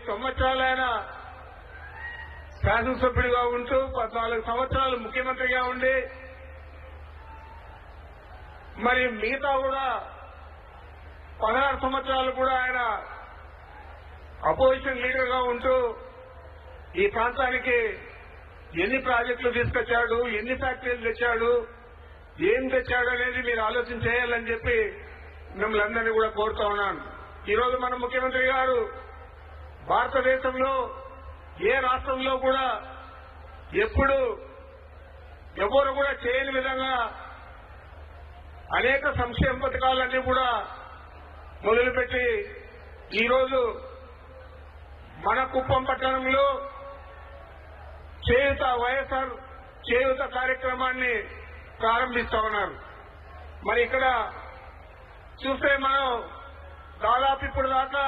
సంవత్సరాలు ఆయన శాసనసభ్యుడిగా ఉంటూ 14 సంవత్సరాలు ముఖ్యమంత్రిగా ఉండి మరి మిగతా కూడా 16 సంవత్సరాలు కూడా ఆయన అపోజిషన్ లీడర్ గా ఉంటూ ఈ ప్రాంతానికి ఎన్ని ప్రాజెక్టులు తీసుకొచ్చాడు, ఎన్ని ఫ్యాక్టరీలు తెచ్చాడు, ఏం తెచ్చాడు అనేది మీరు ఆలోచన చేయాలని చెప్పి మిమ్మల్ని అందరినీ కూడా కోరుతా ఉన్నాను. ఈరోజు మన ముఖ్యమంత్రి గారు భారతదేశంలో ఏ రాష్ట్రంలో కూడా ఎప్పుడు ఎవరు కూడా చేయని విధంగా అనేక సంక్షేమ పథకాలన్నీ కూడా మొదలుపెట్టి ఈరోజు మన కుప్పం పట్టణంలో చేయూత వైఎస్ఆర్ చేయూత కార్యక్రమాన్ని ప్రారంభిస్తా ఉన్నారు. మరి ఇక్కడ చూస్తే మనం దాదాపు ఇప్పుడు దాకా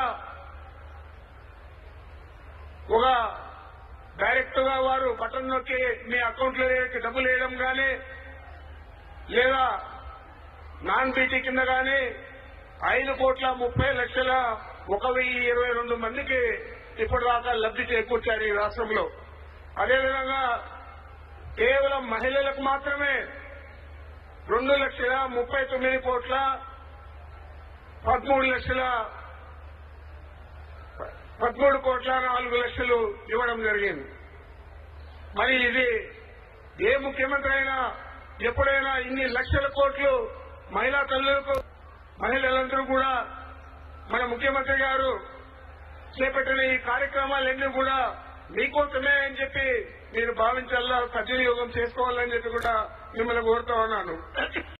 ఒక డైరెక్ట్ గా వారు బటన్ నొక్కి మీ అకౌంట్లో డబ్బులు వేయడం కానీ లేదా నాన్ బీటీ కింద కానీ 5,30,01,022 మందికి ఇప్పటిదాకా లబ్ది చేకూర్చారు ఈ రాష్ట్రంలో. అదేవిధంగా కేవలం మహిళలకు మాత్రమే 2,13,04,00,000 ఇవ్వడం జరిగింది. మరి ఇది ఏ ముఖ్యమంత్రి అయినా ఎప్పుడైనా ఇన్ని లక్షల కోట్లు మహిళా తల్లులకు మహిళలందరూ కూడా మన ముఖ్యమంత్రి గారు చేపట్టిన ఈ కార్యక్రమాలన్నీ కూడా మీకోసమే అని చెప్పి మీరు భావించాలా, సద్వినియోగం చేసుకోవాలని చెప్పి కూడా మిమ్మల్ని కోరుతా ఉన్నాను.